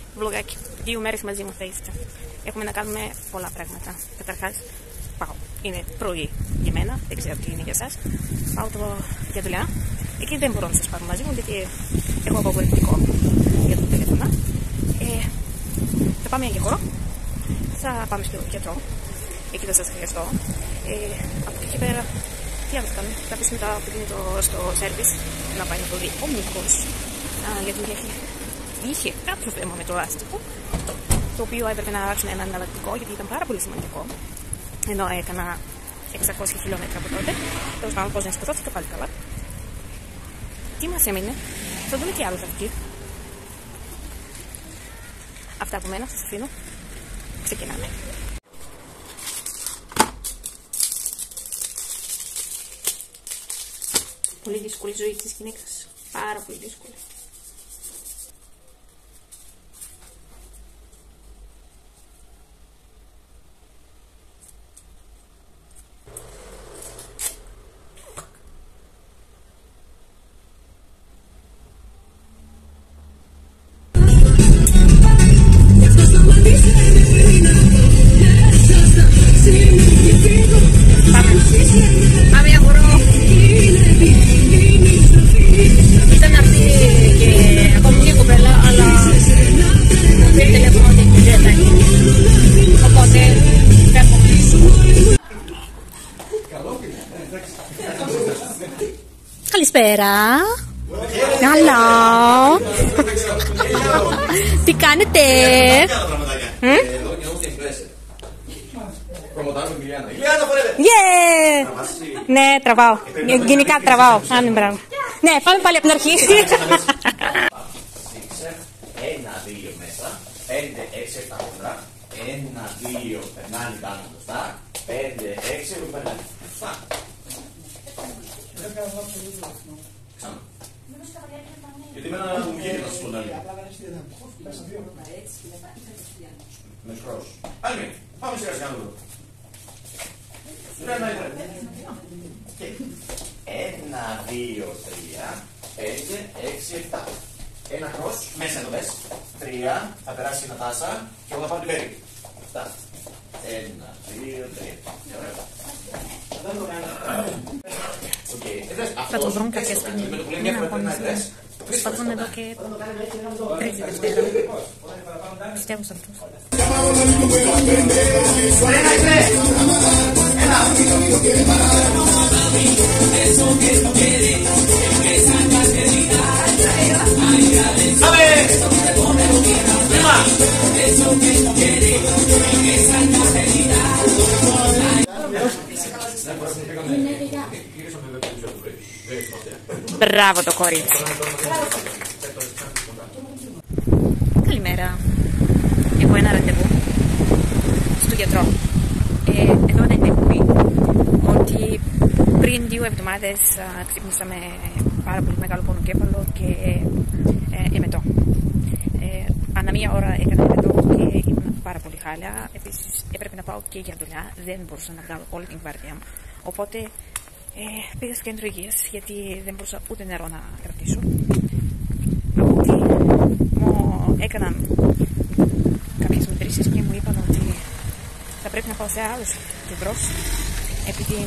βλογάκι. 2 μέρες μαζί μου θα είστε. Έχουμε να κάνουμε πολλά πράγματα. Καταρχάς, πάω. Είναι πρωί για μένα, δεν ξέρω τι είναι για εσάς. Πάω για δουλειά. Εκεί δεν μπορώ να σας πάρω μαζί μου, γιατί έχω απαγορευτικό για το τηλέφωνο. Θα πάμε για χώρο. Θα πάμε στο γιατρό. Εκεί θα σας χρειαστώ. Από εκεί πέρα, τι άλλο θα κάνουμε. Κάποιος μετά πήγαινε στο σέρβις να πάει να το δει ο Νίκος. Γιατί είχε κάποιο θέμα με το λάστιχο, το οποίο έπρεπε να αλλάξουμε ένα εναλλακτικό, γιατί ήταν πάρα πολύ σημαντικό. Ενώ έκανα 600 χιλιόμετρα από τότε. Τέλος πάντων, πώς να σκοτώθηκα πάλι καλά. Τι μας έμεινε, θα δούμε τι άλλο θα βγει. Αυτά από μένα, σας αφήνω. Ξεκινάμε. Πολύ δύσκολη ζωή της γυναίκας. Πάρα πολύ δύσκολη. Καλησπέρα. Hello. Τι κάνετε? Ναι, τραβάω. Γενικά τραβάω. Ναι, πάμε πάλι από την αρχή. 1, 2 μέσα. 5, 6, 7 κοντρά. 1, 2 περνάνε πάνω μπροστά. 5, 6 περνάνε. Αυτά. Ξανά. Γιατί εμένα μου βγαίνει να σας πω να λίγο. Με σκρός. Άλλη μία. Πάμε σιγά σιγά να δω. Και 1, 2, 3, 5, 6, 7. Ένα κρός, μέσα εδώ δες. 3, θα περάσει η Νατάσα και εγώ θα πάω την Πέρι. Αυτά. 1, 2, 3. Θα το βρουν κάποια στιγμή. Δεν αγωνίζουν. Προσπαθούν εδώ και τρίτη Δευτέρα. Πιστεύω σε αυτούς. Μπράβο το κορίτσι. Καλημέρα. Έχω ένα ραντεβού στο γιατρό. Εδώ δεν έχω πει ότι πριν 2 εβδομάδες ξύπνησα με πάρα πολύ μεγάλο πονοκέφαλο και εμετό. Ανά μία ώρα έκανα εμετό και ήμουν πάρα πολύ χάλια. Επίσης έπρεπε να πάω και για δουλειά. Δεν μπορούσα να βγάλω όλη την βάρδια μου. Οπότε πήγα στο κέντρο υγείας, γιατί δεν μπορούσα ούτε νερό να κρατήσω. Από ότι μου έκαναν κάποιες μετρήσεις και μου είπαν ότι θα πρέπει να πάω σε άλλους γιατρούς, επειδή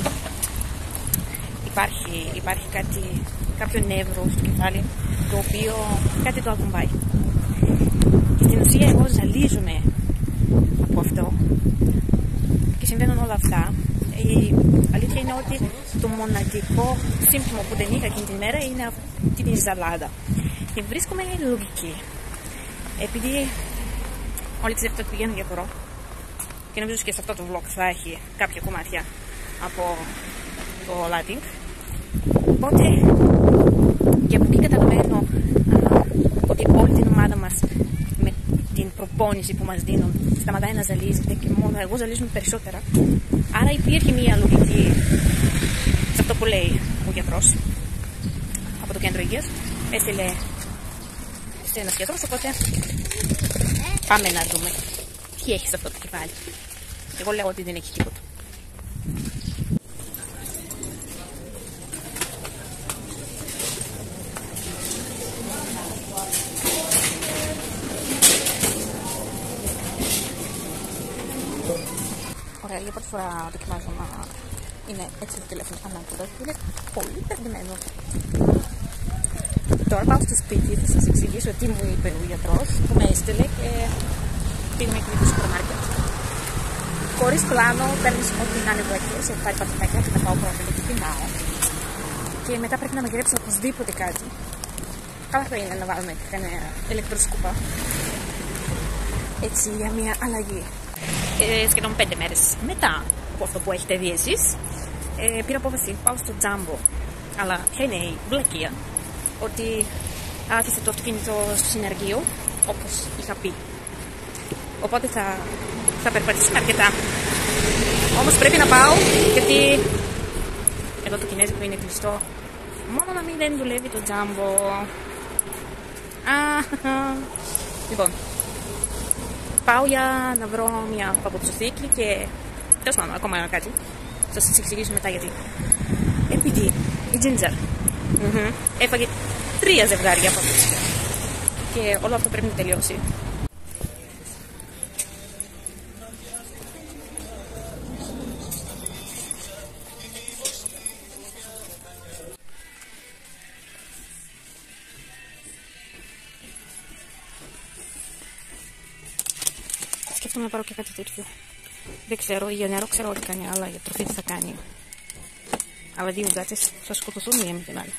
υπάρχει κάποιο νεύρο στο κεφάλι, το οποίο κάτι το ακουμπάει. Και στην ουσία εγώ ζαλίζομαι από αυτό και συμβαίνουν όλα αυτά. Η αλήθεια είναι ότι το μοναδικό σύμπτωμα που δεν είχα εκείνη την μέρα είναι αυτή τη ζαλάδα. Και βρίσκομαι λογική. Επειδή όλοι ξέρετε ότι πηγαίνω για χορό και νομίζω και σε αυτό το vlog θα έχει κάποια κομμάτια από το Latin. Οπότε και από εκεί καταλαβαίνω ότι όλη την ομάδα μας με την προπόνηση που μας δίνουν σταματάει να ζαλίζεται και μόνο εγώ ζαλίζουμε περισσότερα. Άρα υπήρχε μια λογική σε αυτό που λέει ο γιατρός από το κέντρο υγείας. Έστειλε σε ένας γιατρός, οπότε πάμε να δούμε τι έχει σε αυτό το κεφάλι. Εγώ λέω ότι δεν έχει τίποτα. για πρώτη φορά δοκιμάζω να είναι έτσι το τηλέφωνο ανάποδα και είναι πολύ περδεμένο. Τώρα πάω στο σπίτι, θα σας εξηγήσω τι μου είπε ο γιατρός που με έστειλε και πήγαμε και στο σούπερ μάρκετ. Χωρίς πλάνο, παίρνεις ό,τι να είναι βοηθές, έχω πάρει πατατάκια και θα πάω πρώτα και πεινάω. Και μετά πρέπει να μαγειρέψω οπωσδήποτε κάτι. Καλά θα είναι να βάλουμε κανένα ηλεκτροσκούπα. Έτσι για μια αλλαγή. Σχεδόν 5 μέρες μετά από αυτό που έχετε δει εσείς, πήρα απόφαση, πάω στο Τζάμπο. Αλλά ποια είναι η βλακεία? Ότι άφησε το αυτοκίνητο στο συνεργείο, όπως είχα πει. Οπότε θα περπατήσουμε αρκετά. Όμως πρέπει να πάω, γιατί εδώ το κινέζικο είναι κλειστό. Μόνο να μην δεν δουλεύει το Τζάμπο. Λοιπόν, πάω για να βρω μια παπουτσοθήκη και τέλος πάντων ακόμα κάτι. Θα σας εξηγήσω μετά γιατί. Επειδή η Ginger έφαγε 3 ζευγάρια παπούτσια και όλο αυτό πρέπει να τελειώσει. Σκέφτομαι να πάρω και κάτι τέτοιο. Δεν ξέρω, για νερό ξέρω ότι κάνει, αλλά για τροφή τι θα κάνει. Αλλά 2 γκάτσες θα σκοτωθούν μία με την άλλη.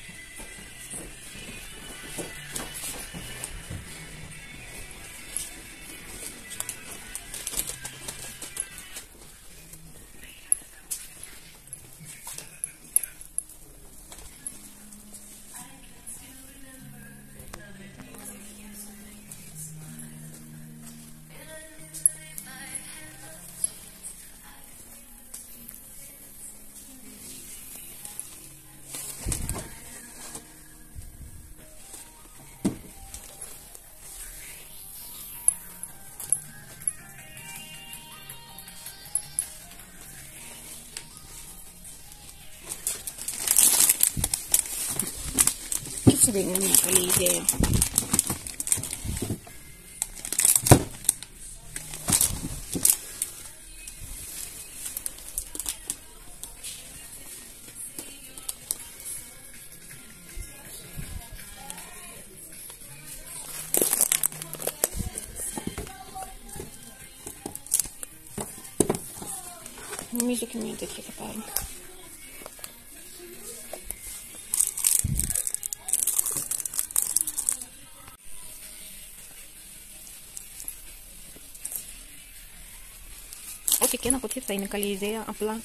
Δεν είναι μια καλή ιδέα. Νομίζω και μια τέτοια θα πάρω. Ό,τι και ένα ποτήρι θα είναι καλή ιδέα, απλά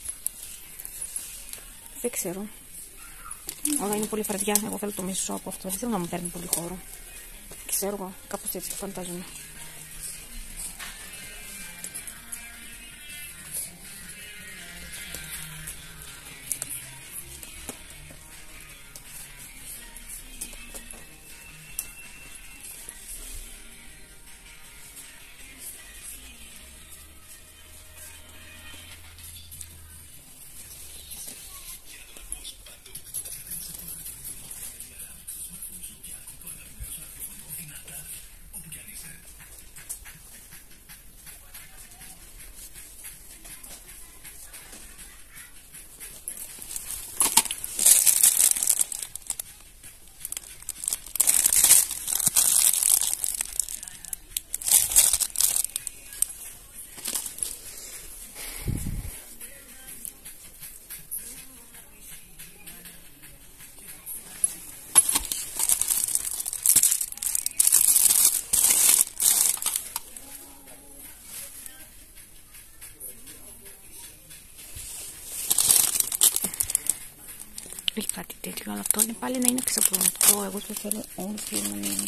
δεν ξέρω. Όλα είναι πολύ φραδιά, εγώ θέλω το μισό από αυτό, δεν θέλω να μου παίρνει πολύ χώρο. Ξέρω εγώ, κάπως έτσι φαντάζομαι. Ή κάτι τέτοιο, αλλά αυτό είναι πάλι να είναι ξαπλωματικό. Εγώ το θέλω όρθιο να είναι.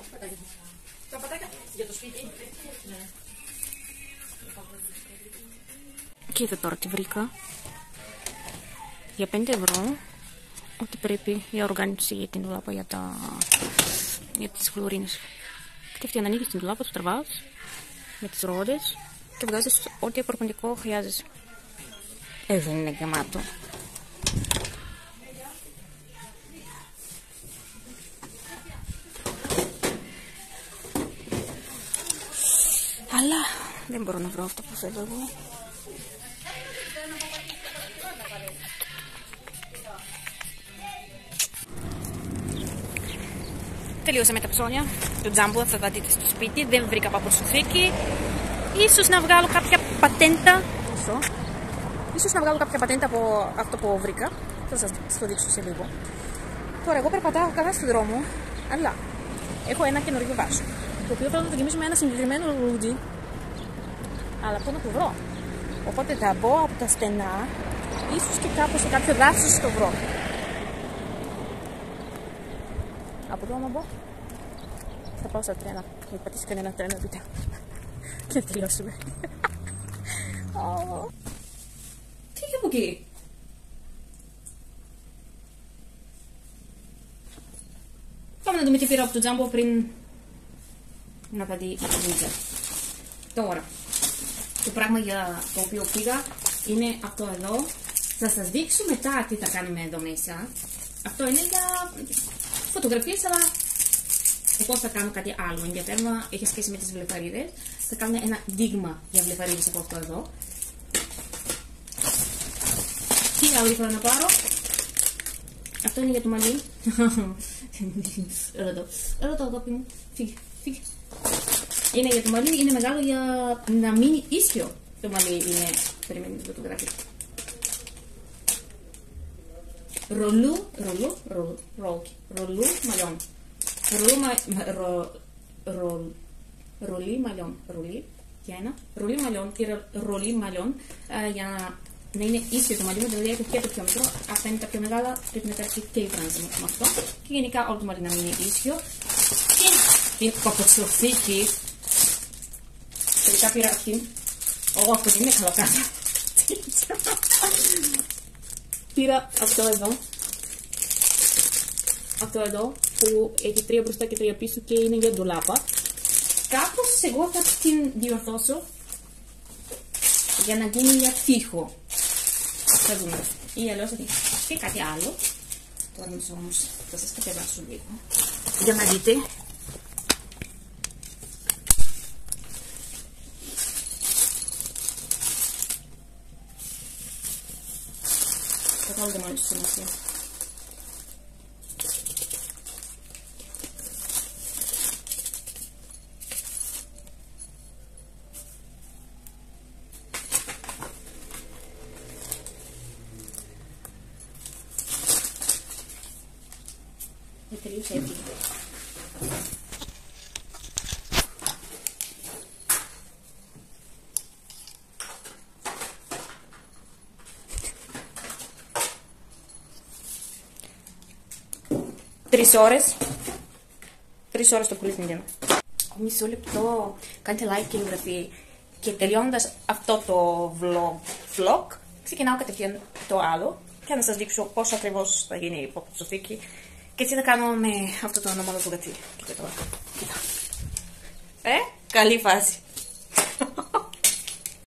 Τα πατάκια για το σπίτι. Ναι. Κοίτα τώρα τι βρήκα. Για 5 ευρώ, ό,τι πρέπει για οργάνωση για την ντουλάπα, για τις χλωρίνες. Και αυτή ανοίγεις την ντουλάπα, το τραβάς με τις ρόδες και βγάζεις ό,τι απορροπαντικό χρειάζεσαι. Δεν είναι γεμάτο. Αλλά δεν μπορώ να βρω αυτό που θέλω εγώ. Τελείωσαμε τα ψώνια του Τζάμπο, θα τα δείτε στο σπίτι. Δεν βρήκα παπροσθήκη. Ίσως να βγάλω κάποια πατέντα. Ίσως να βγάλω κάποια πατέντα από αυτό που βρήκα. Θα σας το δείξω σε λίγο. Τώρα εγώ περπατάω καλά στον δρόμο, αλλά έχω ένα καινούργιο βάσο, το οποίο θέλω να δοκιμήσω με ένα συγκεκριμένο λουλούδι. Αλλά πού να το βρω? Οπότε θα μπω από τα στενά, ίσως και κάπου σε κάποιο δάσος το βρω. Από εδώ άμα μπω, θα πάω στα τρένα. Μην πατήσει κανένα τρένο βίντεο. Και να τελειώσουμε. Φύγε από εκεί. Πάμε να δούμε τι πήρα από το Τζάμπο πριν να τα δει η Λίτσα. Τώρα, το πράγμα για το οποίο πήγα είναι αυτό εδώ. Θα σας δείξω μετά τι θα κάνουμε εδώ μέσα. Αυτό είναι για φωτογραφίες, αλλά εγώ θα κάνω κάτι άλλο ενδιαφέρον, έχει σχέση με τις βλεφαρίδες. Θα κάνω ένα δείγμα για βλεφαρίδες από αυτό εδώ. Τι άλλο ήθελα να πάρω? Αυτό είναι για το μαλλί. Έλα το αγάπη μου. Φύγε. Είναι για το μαλλί, είναι μεγάλο για να μείνει ίσιο. Το μαλλί είναι, περιμένετε το γράφει. Ρολού μαλλιών. Ρολί μαλλιών για να είναι ίσιο το μαλλί μου, δηλαδή έχω και το πιο μικρό. Αυτά είναι τα πιο μεγάλα, πρέπει να πέρασε και η Φράνσα με αυτό. Και γενικά όλο το μαλλί να είναι ίσιο. Και την παπροστοθήκη, τελικά πήρα αυτή. Εγώ αυτό δεν είναι καλοκάδα. Πήρα αυτό εδώ. Αυτό εδώ που έχει 3 μπροστά και 3 πίσω και είναι για ντουλάπα. Κάπως εγώ θα την διορθώσω για να γίνει για τοίχο. Θα δούμε. Ή αλλιώς θα την και κάτι άλλο. Τώρα όμως θα σας κατεβάσω λίγο για να δείτε. Καθόλου δεν μου αρέσει η σημασία. Τελείωσε έτσι. Τρεις ώρες το πουλί στην γέννα. Μισό λεπτό, κάντε like και εγγραφή. Και τελειώνοντας αυτό το vlog, ξεκινάω κατευθείαν το άλλο και να σας δείξω πώς ακριβώς θα γίνει η παπροστοθήκη. Και έτσι θα κάνω με αυτό το ανώμαλο βουγατί. Κοίτα τώρα. Κοίτα. Καλή φάση.